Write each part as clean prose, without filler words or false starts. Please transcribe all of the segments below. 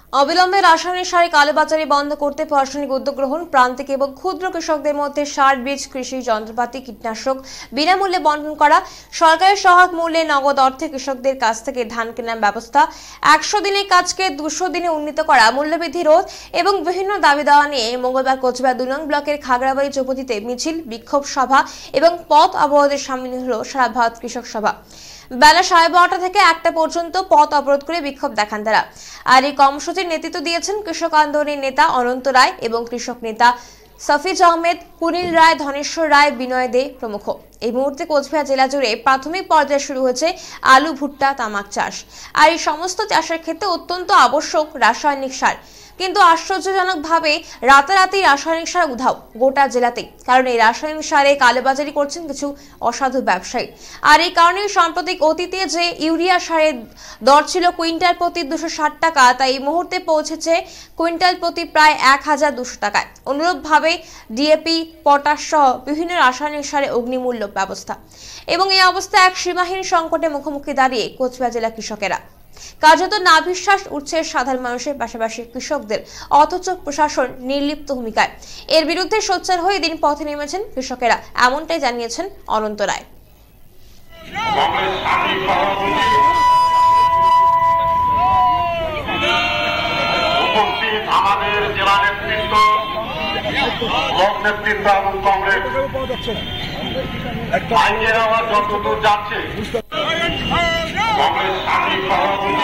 অবিলম্বে রাসায়নিক সারে কালোবাজারি বন্ধ করতে প্রশাসনিক উদ্যোগ গ্রহণ, প্রান্তিক এবং ক্ষুদ্র কৃষকদের মধ্যে সার, বীজ, কৃষি যন্ত্রপাতি, কীটনাশক বিনামূল্যে বন্টন করা, সরকারের সহায়ক মূল্যে নগদ অর্থে কৃষকদের কাছ থেকে ধান কেনার ব্যবস্থা, 100 দিনের কাজকে 200 দিনে উন্নীত করা, মূল্যবৃদ্ধি রোধ এবং বিভিন্ন দাবি দেওয়া নিয়ে মঙ্গলবার কোচবিহার 2 নং ব্লকের খাগড়াবাড়ি চৌপতিতে মিছিল, বিক্ষোভ সভা এবং পথ অবরোধের সামিল হল সারা ভারত কৃষক সভা। বেলা 12:30 থেকে 1টা পর্যন্ত পথ অবরোধ করে বিক্ষোভ দেখান তারা। আর এই কর্মসূচির নেতৃত্ব দিয়েছেন কৃষক আন্দোলনের নেতা অনন্ত রায় এবং কৃষক নেতা সফিজ আহমেদ, পুনিল রায়, ধনেশ্বর রায়, বিনয় দে প্রমুখ। এই মুহূর্তে কোচবিহার জেলা জুড়ে প্রাথমিক পর্যায়ে শুরু হয়েছে আলু, ভুট্টা, তামাক চাষ। আর এই সমস্ত চাষের ক্ষেত্রে অত্যন্ত আবশ্যক রাসায়নিক সার। কিন্তু আশ্চর্যজনকভাবে রাতারাতি রাসায়নিক সার উধাও গোটা জেলাতেই, কারণ এই রাসায়নিক সারে কালোবাজারি করছেন কিছু অসাধু ব্যবসায়ী। আর এই কারণে সাম্প্রতিক অতীতে যে ইউরিয়া সারের দর ছিল কুইন্টাল প্রতি 260 টাকা, তাই এই মুহূর্তে পৌঁছেছে কুইন্টাল প্রতি প্রায় 1200 টাকায়। অনুরূপভাবে ডিএপি, পটাশ সহ বিভিন্ন রাসায়নিক সারে অগ্নিমূল্য ব্যবস্থা। এবং এই অবস্থায় এক সীমাহীন সংকটের মুখোমুখি দাঁড়িয়ে কোচবিহার জেলা কৃষকেরা। কার্যত নাভিশ্বাস উঠছে সাধারণ মানুষের পাশাপাশি কৃষকদের, অথচ প্রশাসন নির্লিপ্ত ভূমিকায়। এর বিরুদ্ধে সোচ্চার হয়ে দিন পথে নেমেছেন কৃষকেরা, এমনটাই জানিয়েছেন অনন্ত রায়। আমাদের জেলা নেতৃত্ব, ব্লক নেতৃত্ব এবং কংগ্রেস যতদূর যাচ্ছে কংগ্রেস সাংগঠনিক সভাপতি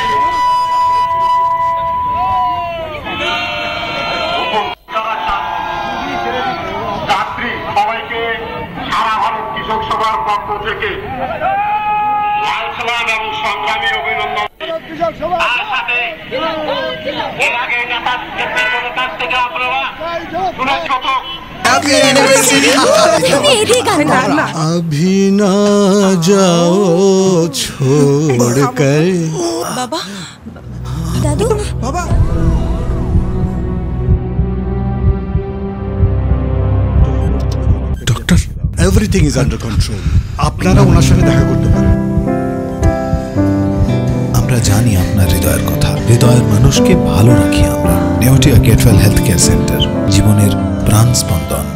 যাত্রী সবাইকে সারা ভারত কৃষক সভার পক্ষ থেকে লাল সালাম এবং সংগ্রামী অভিনন্দন। তার সাথে এর আগে নেতাদের কাছ থেকে আপনারা শুনেছি কত अभी ना जाओ छोड़ कर बाबा, दादू, बाबा। Doctor, everything is under control. আপনারা ওনার সাথে দেখা করতে পারেন। আমরা জানি আপনার হৃদয়ের কথা, হৃদয়ের মানুষকে ভালো রাখি আমরা। Neotia Getwell health care centre, জীবনের প্রাণ স্পন্দন।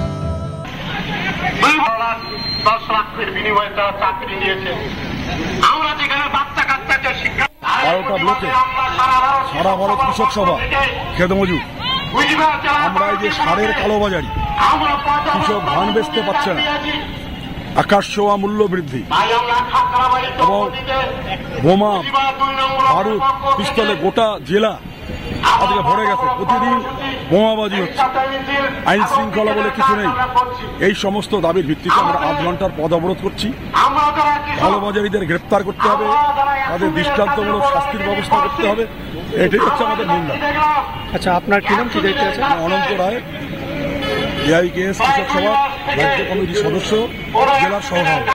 10 লাখের বিনিময়ে তারা চাকরি দিয়েছে। আমরা যেখানে বাচ্চা কাচ্চাকে শিক্ষা 12টা ব্লকে সারা ভারত কৃষক সভা খেত মজুর, আমরা এই যে সারের কালোবাজারি, কৃষক ধান বেচতে পারছে না, আকাশ ছোঁয়া মূল্য বৃদ্ধি এবং বোমা, বারুদ, পিস্তলে গোটা জেলা আজকে ভরে গেছে। প্রতিদিন বোমাবাজি হচ্ছে, আইন শৃঙ্খলা বলে কিছু নেই। এই সমস্ত দাবির ভিত্তিতে আমরা 8 ঘন্টার পথ অবরোধ করছি। কালোবাজারিদের গ্রেপ্তার করতে হবে, তাদের দৃষ্টান্তমূলক শাস্তির ব্যবস্থা করতে হবে, এটাই হচ্ছে আমাদের মূল দাবি। আচ্ছা, আপনার কি নাম, কি দায়িত্ব আছে? অনন্ত রায়, এআইকেএস কৃষক সভা রাজ্য কমিটির সদস্য, জেলার সভাপতি।